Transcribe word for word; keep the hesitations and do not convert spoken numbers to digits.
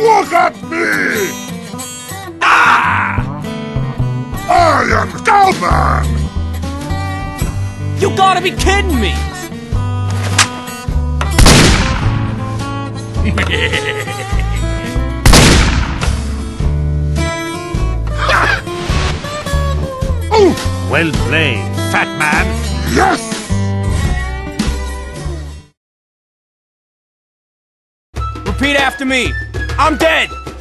Look at me! Ah! I am Cowman! You gotta be kidding me! Well played, fat man. Yes! Repeat after me. I'm dead.